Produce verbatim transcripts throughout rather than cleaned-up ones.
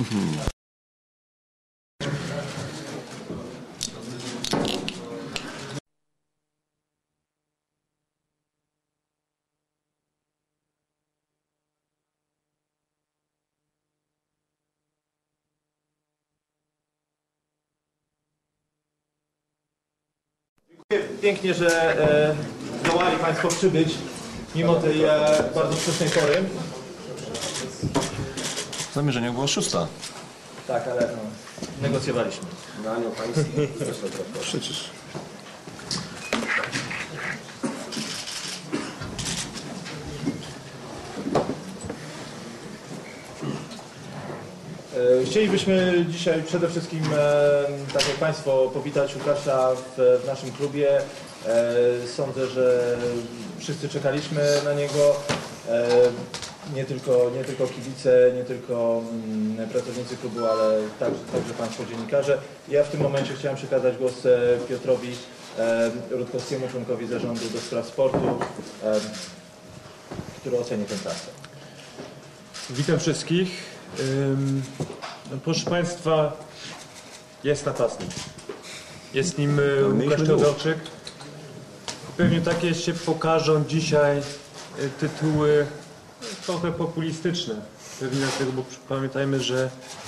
Pięknie, że e, zdołali Państwo przybyć mimo tej e, bardzo wczesnej pory. W zamierzeniach była szósta. Tak, ale no, negocjowaliśmy. Na anioł pański. Przecież. Chcielibyśmy dzisiaj przede wszystkim, tak jak Państwo, powitać Łukasza w, w naszym klubie. Sądzę, że wszyscy czekaliśmy na niego. Nie tylko, nie tylko kibice, nie tylko pracownicy klubu, ale także, także Państwo dziennikarze. Ja w tym momencie chciałem przekazać głos Piotrowi Rutkowskiemu, członkowi zarządu do spraw sportu, który oceni tę pracę. Witam wszystkich. Proszę Państwa, jest napastnik. Jest nim Łukasz Teodorczyk. Pewnie takie się pokażą dzisiaj tytuły trochę populistyczne. Pewnie dlatego, bo pamiętajmy, że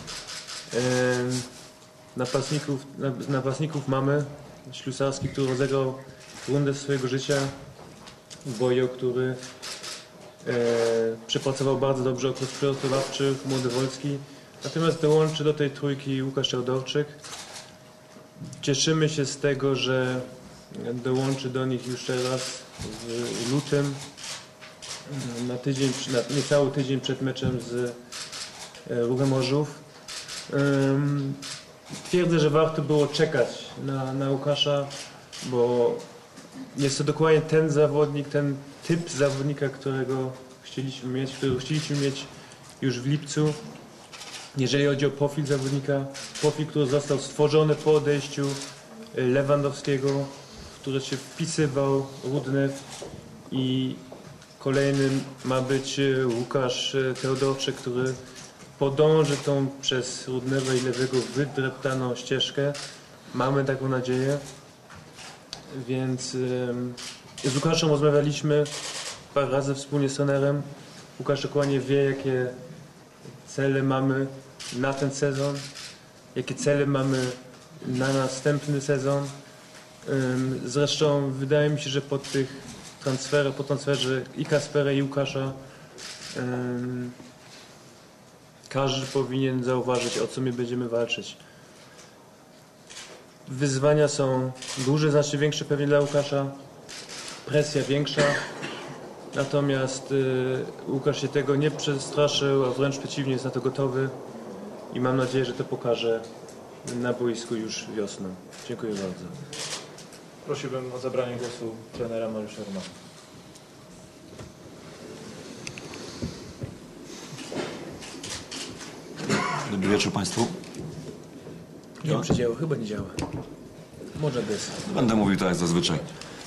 napastników, napastników mamy. Ślusarski, który rozegrał rundę swojego życia. Bojo, który E, przepracował bardzo dobrze okres przygotowawczy, Młody Wolski. Natomiast dołączy do tej trójki Łukasz Teodorczyk. Cieszymy się z tego, że dołączy do nich już teraz w lutym, na tydzień, na niecały tydzień przed meczem z Ruchem Chorzów. Um, twierdzę, że warto było czekać na, na Łukasza, bo jest to dokładnie ten zawodnik, ten typ zawodnika, którego chcieliśmy mieć, którego chcieliśmy mieć już w lipcu. Jeżeli chodzi o profil zawodnika, profil, który został stworzony po odejściu Lewandowskiego, w który się wpisywał Rudnew, i kolejnym ma być Łukasz Teodorczyk, który podąży tą przez Rudnewa i Lewego wydreptaną ścieżkę. Mamy taką nadzieję. Więc z Łukaszem rozmawialiśmy parę razy wspólnie z trenerem. Łukasz dokładnie wie, jakie cele mamy na ten sezon, jakie cele mamy na następny sezon. Zresztą wydaje mi się, że po tych transferach, po transferze i Kaspera, i Łukasza każdy powinien zauważyć, o co my będziemy walczyć. Wyzwania są duże, znacznie większe pewnie dla Łukasza, presja większa, natomiast y, Łukasz się tego nie przestraszył, a wręcz przeciwnie, jest na to gotowy i mam nadzieję, że to pokaże na boisku już wiosną. Dziękuję bardzo. Prosiłbym o zabranie głosu trenera Mariusza Romana. Dobry wieczór Państwu. Nie wiem, czy działa, chyba nie działa. Może bez. Będę mówił tak jak zazwyczaj.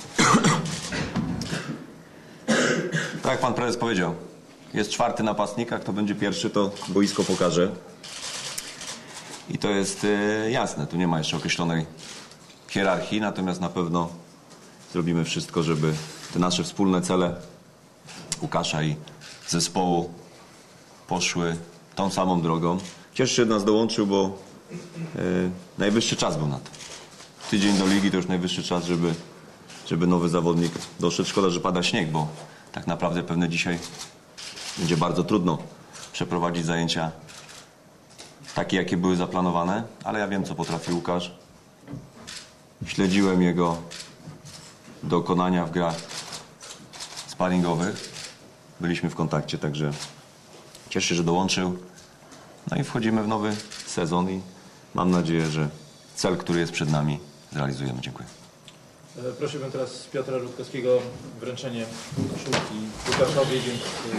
Tak jak Pan Prezes powiedział, jest czwarty napastnik, a kto będzie pierwszy, to boisko pokaże. I to jest e, jasne, tu nie ma jeszcze określonej hierarchii, natomiast na pewno zrobimy wszystko, żeby te nasze wspólne cele Łukasza i zespołu poszły tą samą drogą. Cieszę się, że nas dołączył, bo e, najwyższy czas był na to. Tydzień do ligi to już najwyższy czas, żeby, żeby nowy zawodnik doszedł. Szkoda, że pada śnieg, bo tak naprawdę pewnie dzisiaj będzie bardzo trudno przeprowadzić zajęcia takie, jakie były zaplanowane, ale ja wiem, co potrafi Łukasz. Śledziłem jego dokonania w grach sparingowych. Byliśmy w kontakcie, także cieszę się, że dołączył. No i wchodzimy w nowy sezon i mam nadzieję, że cel, który jest przed nami, zrealizujemy. Dziękuję. Prosiłbym teraz Piotra Rutkowskiego wręczenie koszulki Łukaszowi, więc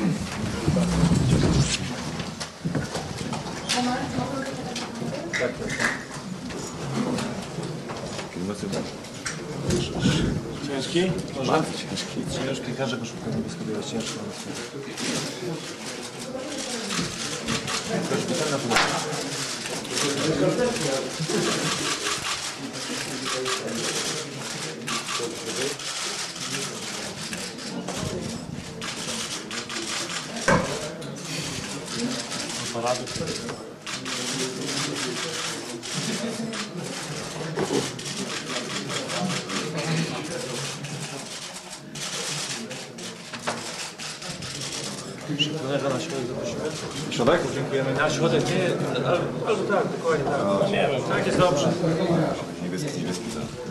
tak, tak. Ciężki? Może? Bardzo ciężki. Ciężki, każda koszulka niebieska była ciężka. Trenerza na środek zaprosimy. Środek? Dziękujemy. Na środek nie, albo, albo tak, dokładnie tak. No, nie wiem, tak jest dobrze. Niebieski, niebieski.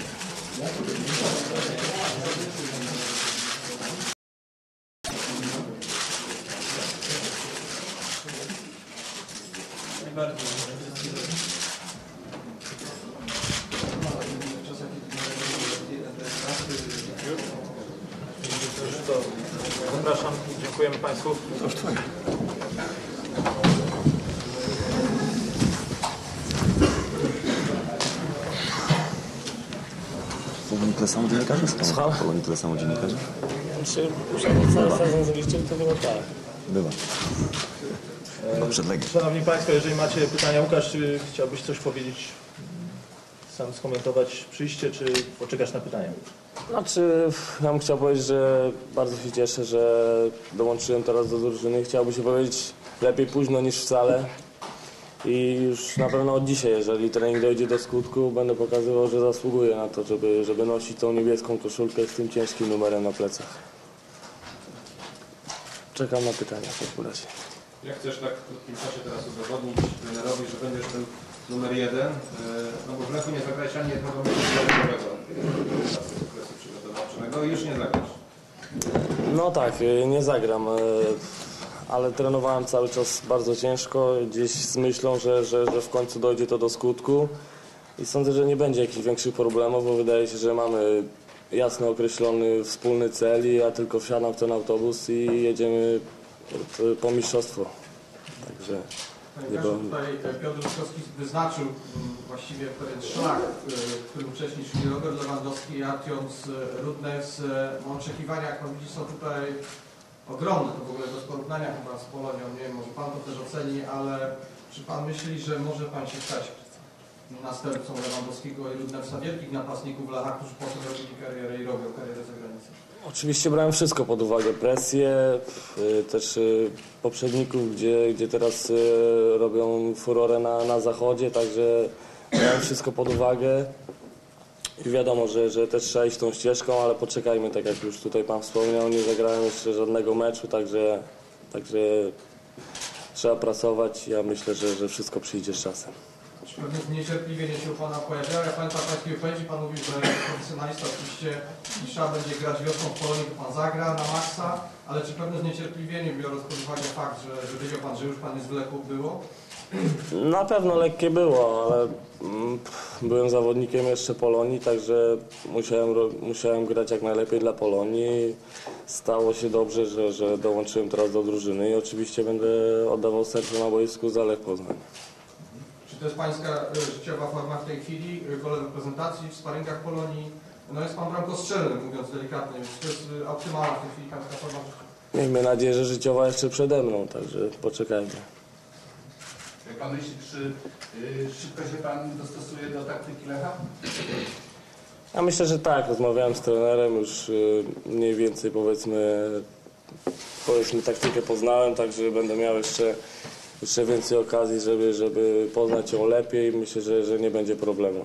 Zapraszam, dziękujemy Państwu. Polonii tyle samo dziennikarzy? Słucham? Polonii tyle samo dziennikarzy? Znaczy, cały sezon zaliczył, to chyba tak. Bywa. Chyba przed Legią. Szanowni Państwo, jeżeli macie pytania, Łukasz, czy chciałbyś coś powiedzieć, sam skomentować przyjście, czy poczekasz na pytania? Znaczy, ja bym chciał powiedzieć, że bardzo się cieszę, że dołączyłem teraz do drużyny. Chciałbym się powiedzieć lepiej późno niż wcale. I już na pewno od dzisiaj, jeżeli trening dojdzie do skutku, będę pokazywał, że zasługuję na to, żeby, żeby nosić tą niebieską koszulkę z tym ciężkim numerem na plecach. Czekam na pytania w takim razie. Jak chcesz tak w krótkim czasie teraz udowodnić trenerowi, że będziesz ten numer jeden, no bo w Lechu nie zagrałeś ani jednego meczu treningowego z okresu przygotowawczego i już nie zagrasz. No tak, nie zagram, ale trenowałem cały czas bardzo ciężko, gdzieś z myślą, że, że, że w końcu dojdzie to do skutku i sądzę, że nie będzie jakichś większych problemów, bo wydaje się, że mamy jasno określony wspólny cel i ja tylko wsiadam w ten autobus i jedziemy po mistrzostwo. Także Panie nie Kasiu, było... tutaj Piotr Ruszkowski wyznaczył właściwie pewien szlak, którym wcześniej szli Robert Lewandowski, Artyom z Rudnes. Oczekiwania, jak pan widzi, są tutaj ogromne, to w ogóle bez porównania chyba z Polonią, nie wiem, może pan to też oceni, ale czy pan myśli, że może pan się stać następcą Lewandowskiego i Rudnesa, wielkich napastników Lecha, którzy potem robili karierę i robią karierę za granicą? Oczywiście brałem wszystko pod uwagę, presję, y, też y, poprzedników, gdzie, gdzie teraz y, robią furorę na, na zachodzie, także brałem wszystko pod uwagę i wiadomo, że, że też trzeba iść tą ścieżką, ale poczekajmy, tak jak już tutaj pan wspomniał, nie zagrałem jeszcze żadnego meczu, także, także trzeba pracować. Ja myślę, że, że wszystko przyjdzie z czasem. Czy pewne zniecierpliwienie się u pana pojawiało? Ja pamiętam pańskiej wypowiedzi, pan mówił, że profesjonalista oczywiście jeśli trzeba będzie grać wiosną w Polonii, to pan zagra na maksa, ale czy pewne zniecierpliwienie, biorąc pod uwagę fakt, że, że wiedział pan, że już pan jest w Lechu, było? Na pewno lekkie było, ale mm, byłem zawodnikiem jeszcze Polonii, także musiałem, ro- musiałem grać jak najlepiej dla Polonii. Stało się dobrze, że, że dołączyłem teraz do drużyny i oczywiście będę oddawał serce na boisku za Lech Poznań. Czy to jest pańska y, życiowa forma w tej chwili? Y, Gole w reprezentacji, w sparingach Polonii? No jest pan bramkostrzelny, mówiąc delikatnie, więc to jest y, optymalna w tej chwili pańska forma życiowa. Miejmy nadzieję, że życiowa jeszcze przede mną, także poczekajmy. Jak pan myśli, czy y, szybko się pan dostosuje do taktyki Lecha? Ja myślę, że tak. Rozmawiałem z trenerem, już y, mniej więcej powiedzmy, powiedzmy taktykę poznałem, także będę miał jeszcze, jeszcze więcej okazji, żeby, żeby poznać ją lepiej. Myślę, że, że nie będzie problemu.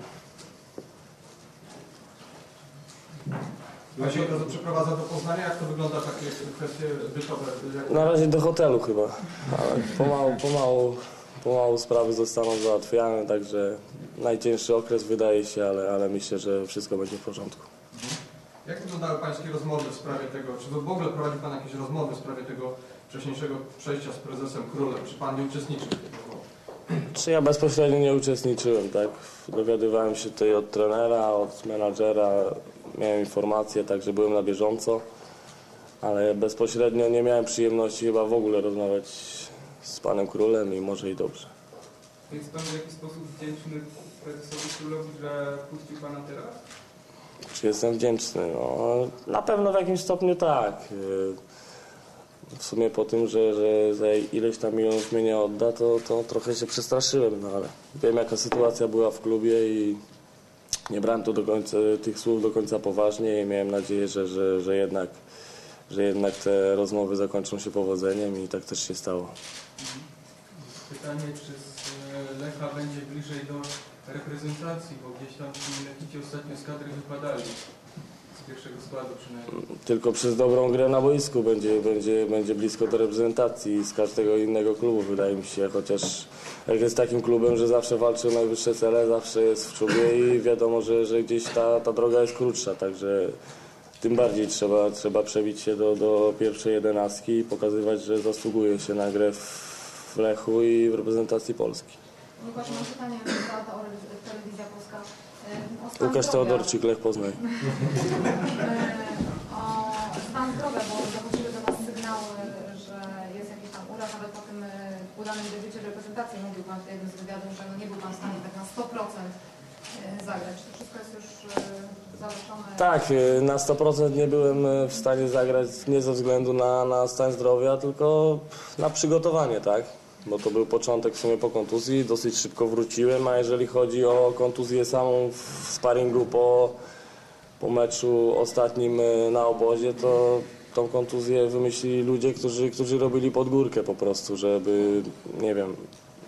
Pan się od razu przeprowadza do Poznania? Jak to wygląda, takie kwestie bytowe? Jak... Na razie do hotelu chyba, ale pomału, pomału, pomału sprawy zostaną załatwiane, także najcięższy okres wydaje się, ale, ale myślę, że wszystko będzie w porządku. Jak wyglądały pańskie rozmowy w sprawie tego, czy w ogóle prowadził pan jakieś rozmowy w sprawie tego wcześniejszego przejścia z prezesem Królem? Czy pan nie uczestniczył w tych rozmowach? Czy ja bezpośrednio nie uczestniczyłem, tak? Dowiadywałem się tutaj od trenera, od menadżera, miałem informacje, także byłem na bieżąco, ale bezpośrednio nie miałem przyjemności chyba w ogóle rozmawiać z panem Królem i może i dobrze. Jest pan w jakiś sposób wdzięczny prezesowi Królowi, że puścił pana teraz? Czy jestem wdzięczny? No, na pewno w jakimś stopniu tak. w sumie po tym, że, że za ileś tam milionów mnie nie odda, to, to trochę się przestraszyłem, no ale wiem jaka sytuacja była w klubie i nie brałem to do końca, tych słów do końca poważnie i miałem nadzieję, że, że, że, jednak, że jednak te rozmowy zakończą się powodzeniem i tak też się stało. Pytanie, czy z Lecha będzie bliżej do reprezentacji, bo gdzieś tam ci Lechici ostatnio z kadry wypadali. Z pierwszego składu przynajmniej. Tylko przez dobrą grę na boisku będzie, będzie, będzie blisko do reprezentacji z każdego innego klubu, wydaje mi się, chociaż jak jest takim klubem, że zawsze walczy o najwyższe cele, zawsze jest w czubie i wiadomo, że, że gdzieś ta, ta droga jest krótsza, także tym bardziej trzeba, trzeba przebić się do, do pierwszej jedenastki i pokazywać, że zasługuje się na grę w Lechu i w reprezentacji Polski. Łukasz, mam pytanie za Telewizja Polska. O stan Łukasz zdrowia. Teodorczyk, Lech Poznań. O stan zdrowia, bo dochodziły do Was sygnały, że jest jakiś tam uraz, nawet po tym udanym debiucie w reprezentacji mówił Pan w jednym z wywiadów, że no nie był Pan w stanie tak na sto procent zagrać. Czy to wszystko jest już zaleczone? Tak, na sto procent nie byłem w stanie zagrać nie ze względu na, na stan zdrowia, tylko na przygotowanie, tak? Bo to był początek w sumie po kontuzji, dosyć szybko wróciłem, a jeżeli chodzi o kontuzję samą w sparingu po, po meczu ostatnim na obozie, to tą kontuzję wymyślili ludzie, którzy, którzy robili podgórkę po prostu, żeby, nie wiem,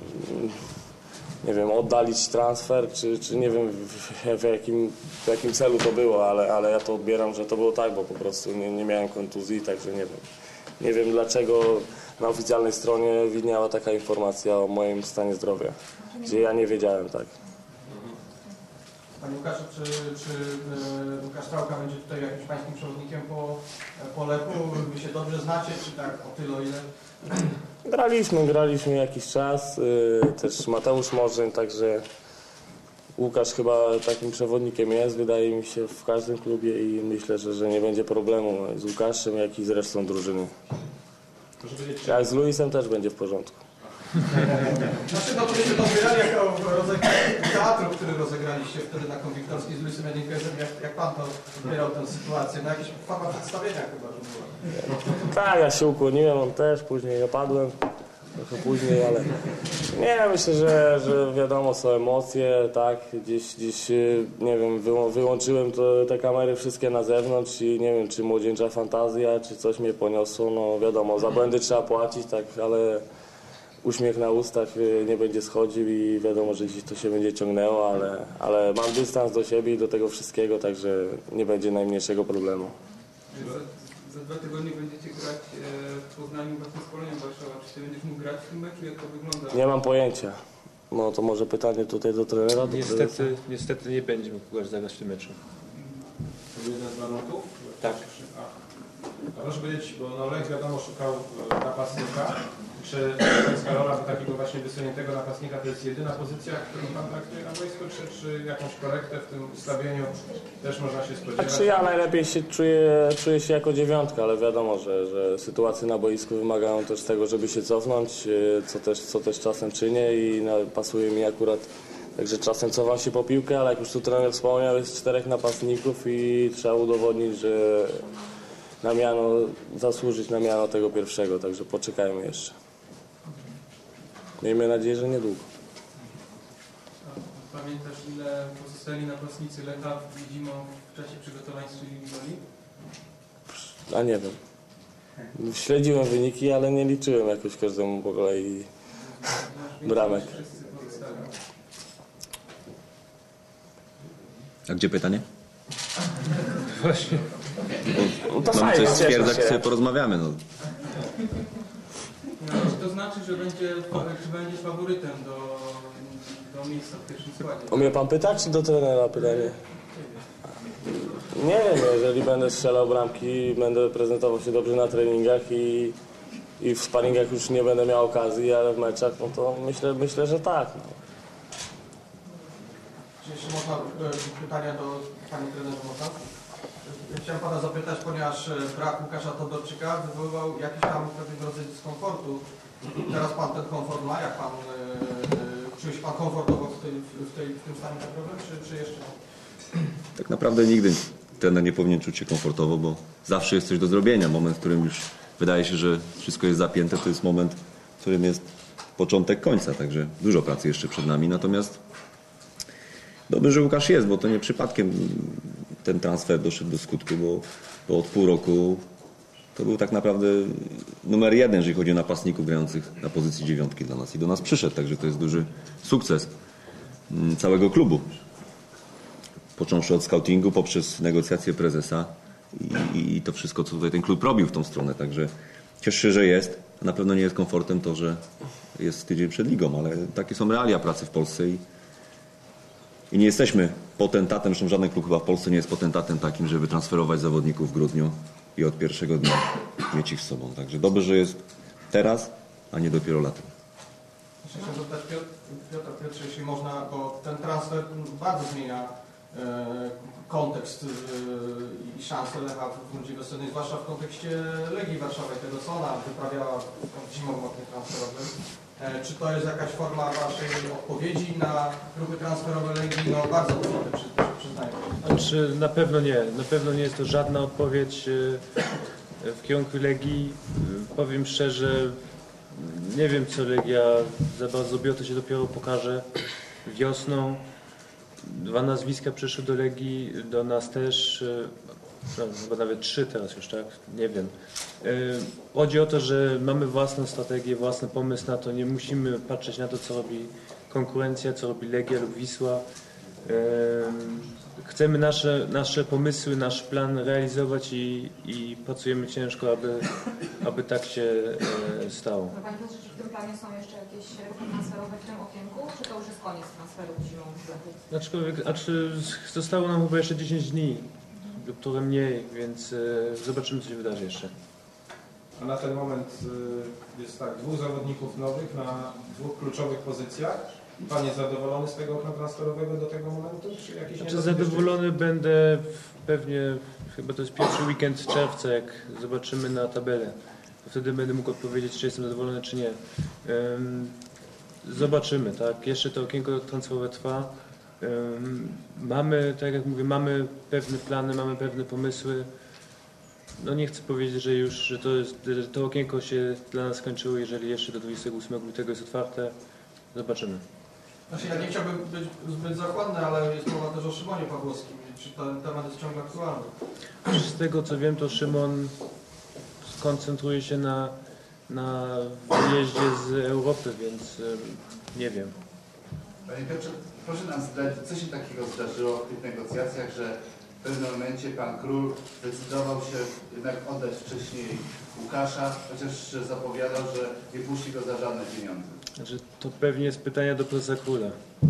nie wiem, oddalić transfer, czy, czy nie wiem w, w, jakim, w jakim celu to było, ale, ale ja to odbieram, że to było tak, bo po prostu nie, nie miałem kontuzji, także nie wiem. Nie wiem dlaczego na oficjalnej stronie widniała taka informacja o moim stanie zdrowia, gdzie ja nie wiedziałem, tak. Panie Łukaszu, czy, czy y, Łukasz Strzałka będzie tutaj jakimś pańskim przewodnikiem po, po Lechu? Wy się dobrze znacie, czy tak o tyle, o ile? Graliśmy, graliśmy jakiś czas, y, też Mateusz Morzyn, także Łukasz chyba takim przewodnikiem jest, wydaje mi się, w każdym klubie i myślę, że, że nie będzie problemu z Łukaszem, jak i z resztą drużyny. Jak z Luisem też będzie w porządku. Znaczy, no to byśmy to zbierali jako rodzaj teatru, który rozegraliście wtedy na Konwiktorskiej z Luisem Edinkezem. Jak, jak Pan to odbierał tę sytuację? Na jakichś forma przedstawienia chyba, że było. Tak, ja się ukłoniłem, on też, później opadłem, trochę później, ale nie, myślę, że, że wiadomo, są emocje, tak, gdzieś, gdzieś nie wiem, wyłą wyłączyłem to, te kamery wszystkie na zewnątrz i nie wiem, czy młodzieńcza fantazja, czy coś mnie poniosło, no wiadomo, za błędy trzeba płacić, tak, ale uśmiech na ustach nie będzie schodził i wiadomo, że gdzieś to się będzie ciągnęło, ale, ale mam dystans do siebie i do tego wszystkiego, także nie będzie najmniejszego problemu. Za dwa tygodnie będziecie grać w Poznaniu właśnie z Polonią Warszawa. Czy ty będziesz mógł grać w tym meczu? Jak to wygląda? Nie mam pojęcia. No to może pytanie tutaj do trenera? Do Niestety, niestety nie będzie mógł Łukasz zagrać w tym meczu. To był jeden z warunków? Tak. A, a proszę powiedzieć, bo no Lech wiadomo szukał e, napastnika. Czy z Karola do takiego właśnie wysuniętego napastnika to jest jedyna pozycja, którą Pan traktuje na boisku, czy, czy jakąś korektę w tym ustawieniu też można się spodziewać? Znaczy ja najlepiej się czuję, czuję się jako dziewiątka, ale wiadomo, że, że sytuacje na boisku wymagają też tego, żeby się cofnąć, co też, co też czasem czynię i no, pasuje mi akurat. Także czasem cofam się po piłkę, ale jak już tu trener wspomniał, jest czterech napastników i trzeba udowodnić, że na miano, zasłużyć na miano tego pierwszego, także poczekajmy jeszcze. Miejmy nadzieję, że niedługo. Pamiętasz, ile pozostali napastnicy Lecha zimą w czasie przygotowań strzelili goli? A nie wiem. Śledziłem wyniki, ale nie liczyłem jakoś każdemu po kolei bramek. Wszyscy pozostali. A gdzie pytanie? Właśnie. No to Mamy fajnie, coś cieszę stwierdzać, się. sobie porozmawiamy. No. No, czy to znaczy, że będzie, czy będzie faworytem do, do miejsca w pierwszym składzie? O mnie pan pyta, czy do trenera pytanie? Nie wiem, jeżeli będę strzelał bramki, będę prezentował się dobrze na treningach i, i w sparingach już nie będę miał okazji, ale w meczach, no to myślę, myślę że tak. No. Czy jeszcze można e, pytania do Pani Trenerza można? Chciałem Pana zapytać, ponieważ brak Łukasza Teodorczyka wywoływał jakiś tam pewien rodzaj dyskomfortu. Teraz Pan ten komfort ma? Jak Pan, e, czuje się Pan komfortowo w, tej, w, tej, w tym stanie naprawdę, czy, czy jeszcze nie? Tak naprawdę nigdy trener nie powinien czuć się komfortowo, bo zawsze jest coś do zrobienia. Moment, w którym już wydaje się, że wszystko jest zapięte, to jest moment, w którym jest początek końca, także dużo pracy jeszcze przed nami. Natomiast dobrze, że Łukasz jest, bo to nie przypadkiem ten transfer doszedł do skutku, bo, bo od pół roku to był tak naprawdę numer jeden, jeżeli chodzi o napastników grających na pozycji dziewiątki dla nas. I do nas przyszedł, także to jest duży sukces całego klubu. Począwszy od scoutingu, poprzez negocjacje prezesa i, i, i to wszystko, co tutaj ten klub robił w tą stronę. Także cieszę się, że jest. Na pewno nie jest komfortem to, że jest tydzień przed ligą, ale takie są realia pracy w Polsce i, i nie jesteśmy potentatem, zresztą żaden klub chyba w Polsce nie jest potentatem takim, żeby transferować zawodników w grudniu i od pierwszego dnia mieć ich z sobą. Także dobrze, że jest teraz, a nie dopiero latem. Chciałem zapytać Piotr, Piotr Piotrze, jeśli można, bo ten transfer bardzo zmienia e, kontekst e, i szanse Lecha w rundzie wiosennej, zwłaszcza w kontekście Legii Warszawy, tego co ona wyprawiała w zimowym oknie transferowym. E, czy to jest jakaś forma waszej odpowiedzi na próby transferowe Legii? No bardzo trudne, przy, przyznaję. Znaczy, na pewno nie. Na pewno nie jest to żadna odpowiedź e, w kierunku Legii. E, powiem szczerze, nie wiem, co Legia za bardzo zrobiła, to się dopiero pokaże wiosną. Dwa nazwiska przyszły do Legii, do nas też, no, chyba nawet trzy teraz już, tak? Nie wiem. Chodzi o to, że mamy własną strategię, własny pomysł na to. Nie musimy patrzeć na to, co robi konkurencja, co robi Legia lub Wisła. Chcemy nasze, nasze pomysły, nasz plan realizować i, i pracujemy ciężko, aby, aby tak się e, stało. Panie Piotrze, czy w tym planie są jeszcze jakieś ruchy transferowe w tym okienku, czy to już jest koniec transferów zimą w Lechu? Aczkolwiek, a czy zostało nam chyba jeszcze dziesięć dni, lub trochę mniej, więc e, zobaczymy, co się wydarzy jeszcze. A na ten moment y, jest tak, dwóch zawodników nowych na dwóch kluczowych pozycjach. Pan jest zadowolony z tego okna transferowego do tego momentu? Czy jakiś Znaczy, zadowolony będę pewnie, chyba to jest pierwszy weekend czerwca, jak zobaczymy na tabelę. Wtedy będę mógł odpowiedzieć, czy jestem zadowolony, czy nie. Um, zobaczymy, tak? Jeszcze to okienko transferowe trwa. Um, mamy, tak jak mówię, mamy pewne plany, mamy pewne pomysły. No nie chcę powiedzieć, że już że to, jest, że to okienko się dla nas skończyło, jeżeli jeszcze do dwudziestego ósmego lutego jest otwarte. Zobaczymy. Znaczy, ja nie chciałbym być zbyt zachłanny, ale jest mowa też o Szymonie Pawłowskim. Czy ten temat jest ciągle aktualny? Z tego co wiem, to Szymon skoncentruje się na, na wyjeździe z Europy, więc y, nie wiem. Panie Piotrze, proszę nam zdradzić, co się takiego zdarzyło w tych negocjacjach, że w pewnym momencie pan Król zdecydował się jednak oddać wcześniej Łukasza, chociaż zapowiadał, że nie puści go za żadne pieniądze. Znaczy, to pewnie jest pytanie do prezesa Króla.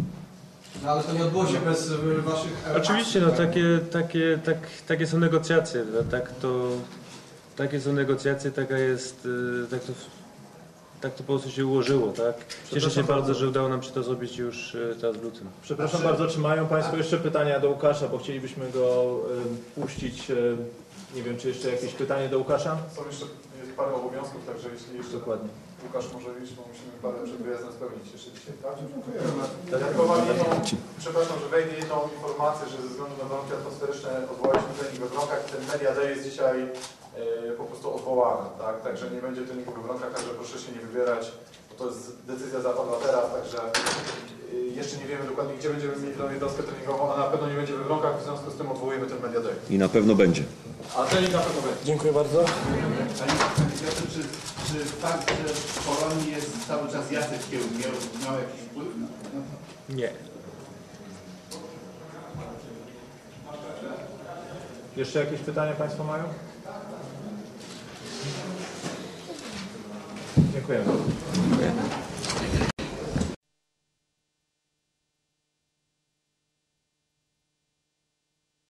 No ale to nie odbyło się bez y, waszych... Oczywiście, no takie, takie, tak, takie są negocjacje, tak to, takie są negocjacje, taka jest, y, tak to, tak to po prostu się ułożyło, tak? Cieszę się bardzo, że udało nam się to zrobić już y, teraz w lutym. Przepraszam bardzo, czy mają Państwo jeszcze pytania do Łukasza, bo chcielibyśmy go y, puścić. Y, nie wiem, czy jeszcze jakieś pytanie do Łukasza? Są jeszcze jest parę obowiązków, także jeśli jeszcze Dokładnie. Łukasz może iść, bo musimy parę przed wyjazdem spełnić jeszcze dzisiaj, tak? Dziękujemy. Dodatkowo jedną, przepraszam, że wejdę jedną informację, że ze względu na warunki atmosferyczne odwołaliśmy trening we Wronkach. Ten Media Day jest dzisiaj e, po prostu odwołany, tak? Także nie będzie treningu we Wronkach, także proszę się nie wybierać, bo to jest decyzja zapadła teraz, także e, jeszcze nie wiemy dokładnie, gdzie będziemy mieli tą jednostkę treningową, a na pewno nie będzie we Wronkach, w związku z tym odwołujemy ten Media Day. I na pewno będzie. A trening na pewno będzie. Dziękuję bardzo. Panie Piotrze, czy, czy fakt, że w Polonii jest cały czas Jacek Kiełb miał, miał jakiś wpływ na to? Nie. Jeszcze jakieś pytania Państwo mają? Dziękujemy. Dziękuję.